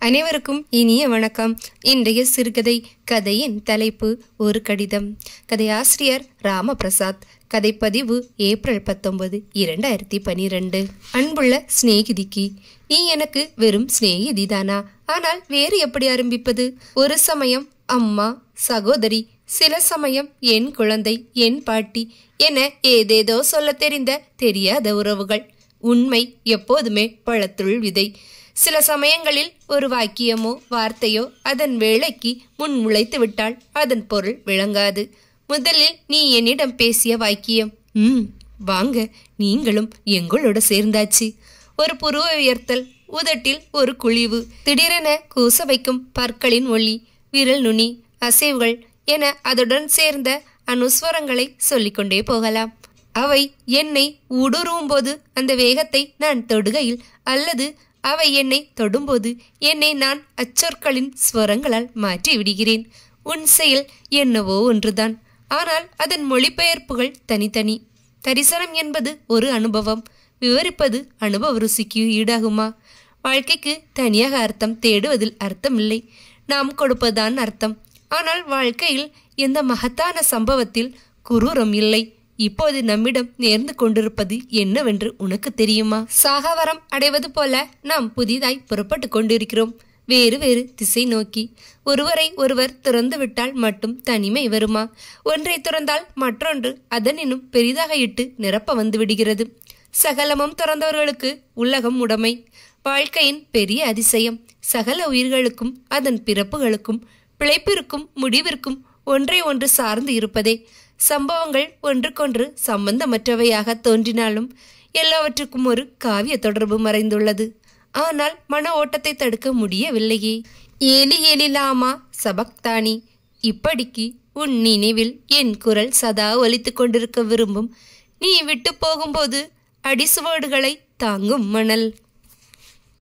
அனைவருக்கும் இனிய வணக்கம். இன்றைய சிறுகதை கதையின் தலைப்பு ஒரு கடிதம். கதையாசிரியர் ராமபிரசாத். கதைப்பதிவு ஏப்ரல் 19, 2012. அன்புள்ள சிநேகிதிக்கு, நீ எனக்கு வெறும் சிநேகிதிதானா? ஆனால் வேறு எப்படி ஆரம்பிப்பது? ஒரு சமயம் அம்மா, சகோதரி, சில சமயம் என் குழந்தை, என் பாட்டி என ஏதேதோ சொல்ல தெரிந்த தெரியாத உறவுகள். உண்மை எப்போதுமே பழத்துள் விதை. சில சமயங்களில் ஒரு வாக்கியமோ வார்த்தையோ அதன் வேளைக்கு முன் முளைத்து விட்டால் அதன் பொருள் விளங்காது. முதலில் நீ என்னிடம் பேசிய வாக்கியம், வாங்க, நீங்களும் எங்களோட சேர்ந்தாச்சு. ஒரு புருவ உயர்த்தல், உதட்டில் ஒரு குழிவு, திடீரென கூச வைக்கும் பற்களின் ஒளி, விரல் நுனி அசைவுகள் என அதுடன் சேர்ந்த அனுஸ்வரங்களை சொல்லிக்கொண்டே போகலாம். அவை என்னை ஊடுருவும் போது அந்த வேகத்தை நான் தொடுகையில், அல்லது அவை என்னை தொடும்போது என்னை நான் அச்சொற்களின் ஸ்வரங்களால் மாற்றி விடுகிறேன். உன் செயல் என்னவோ ஒன்றுதான், ஆனால் அதன் மொழிபெயர்ப்புகள் தனித்தனி. தரிசனம் என்பது ஒரு அனுபவம். விவரிப்பது அனுபவ ருசிக்கு ஈடாகுமா? வாழ்க்கைக்கு தனியாக அர்த்தம் தேடுவதில் அர்த்தமில்லை, நாம் கொடுப்பதுதான் அர்த்தம். ஆனால் வாழ்க்கையில் எந்த மகத்தான சம்பவத்தில் குரூரம் இல்லை. இப்போது நம்மிடம் நேர்ந்து கொண்டிருப்பது என்னவென்று உனக்கு தெரியுமா? சாகவரம் அடைவது போல நாம் புதிதாய் புறப்பட்டு கொண்டிருக்கிறோம், வேறு வேறு திசை நோக்கி. ஒருவரை ஒருவர் திறந்துவிட்டால் மட்டும் தனிமை வருமா? ஒன்றை திறந்தால் மற்றொன்று அதனினும் பெரிதாக இட்டு நிரப்ப வந்து விடுகிறது. சகலமும் திறந்தவர்களுக்கு உலகம் உடைமை. வாழ்க்கையின் பெரிய அதிசயம் சகல உயிர்களுக்கும் அதன் பிறப்புகளுக்கும் பிழைப்பிற்கும் முடிவிற்கும் ஒன்றை ஒன்று சார்ந்து இருப்பதே. சம்பவங்கள் ஒன்றுக்கொன்று சம்பந்தமற்றவையாக தோன்றினாலும் எல்லாவற்றுக்கும் ஒரு காவிய தொடர்பு மறைந்துள்ளது. ஆனால் மன ஓட்டத்தை தடுக்க முடியவில்லையே. ஏலி ஏலிலாமா சபக்தானி. இப்படிக்கு உன் நினைவில் என் குரல் சதா ஒலித்து கொண்டிருக்க விரும்பும். நீ விட்டு போகும்போது அடிசுவடுகளை தாங்கும் மணல்.